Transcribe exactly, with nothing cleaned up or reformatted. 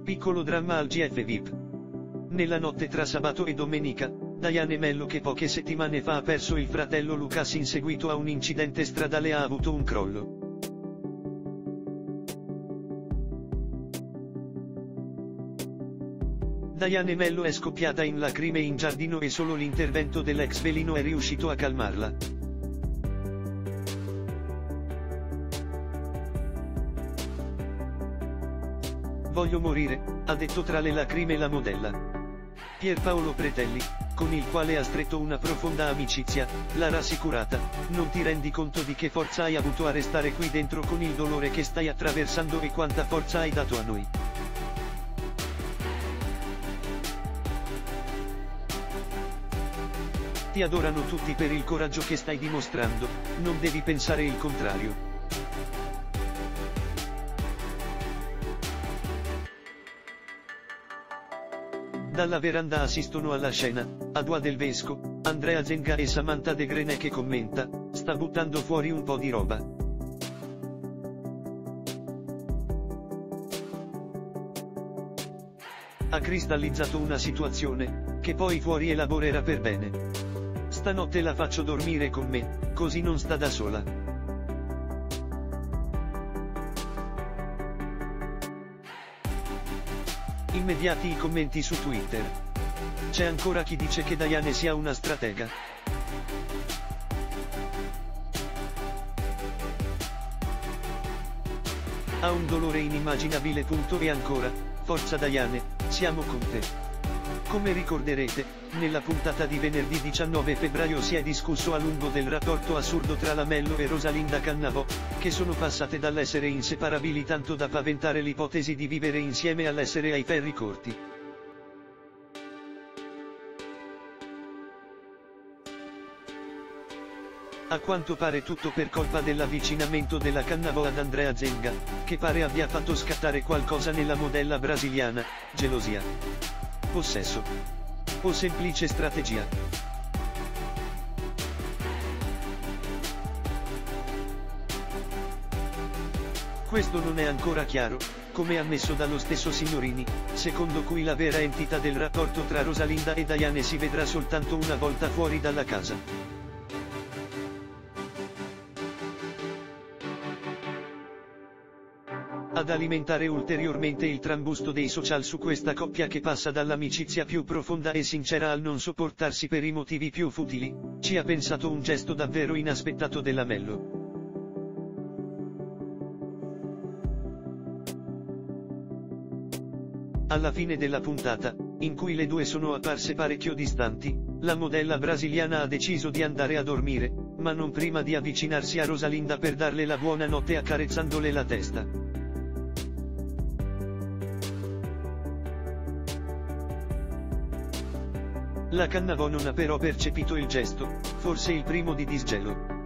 Piccolo dramma al G F V I P. Nella notte tra sabato e domenica, Diane Mello, che poche settimane fa ha perso il fratello Lucas in seguito a un incidente stradale, ha avuto un crollo. Diane Mello è scoppiata in lacrime in giardino e solo l'intervento dell'ex velino è riuscito a calmarla. Voglio morire, ha detto tra le lacrime la modella. Pierpaolo Pretelli, con il quale ha stretto una profonda amicizia, l'ha rassicurata: non ti rendi conto di che forza hai avuto a restare qui dentro con il dolore che stai attraversando e quanta forza hai dato a noi. Ti adorano tutti per il coraggio che stai dimostrando, non devi pensare il contrario. Dalla veranda assistono alla scena Adua Del Vesco, Andrea Zenga e Samantha De Grene, che commenta: sta buttando fuori un po' di roba. Ha cristallizzato una situazione, che poi fuori elaborerà per bene. Stanotte la faccio dormire con me, così non sta da sola. Immediati i commenti su Twitter. C'è ancora chi dice che Diane sia una stratega. Ha un dolore inimmaginabile. Punto e ancora: forza Diane, siamo con te. Come ricorderete, nella puntata di venerdì diciannove febbraio si è discusso a lungo del rapporto assurdo tra la Mello e Rosalinda Cannavò, che sono passate dall'essere inseparabili tanto da paventare l'ipotesi di vivere insieme all'essere ai ferri corti. A quanto pare tutto per colpa dell'avvicinamento della Cannavò ad Andrea Zenga, che pare abbia fatto scattare qualcosa nella modella brasiliana: gelosia, possesso o semplice strategia. Questo non è ancora chiaro, come ammesso dallo stesso Signorini, secondo cui la vera entità del rapporto tra Rosalinda e Diane si vedrà soltanto una volta fuori dalla casa. Ad alimentare ulteriormente il trambusto dei social su questa coppia, che passa dall'amicizia più profonda e sincera al non sopportarsi per i motivi più futili, ci ha pensato un gesto davvero inaspettato della Mello. Alla fine della puntata, in cui le due sono apparse parecchio distanti, la modella brasiliana ha deciso di andare a dormire, ma non prima di avvicinarsi a Rosalinda per darle la buonanotte accarezzandole la testa. La Cannavò non ha però percepito il gesto, forse il primo di disgelo.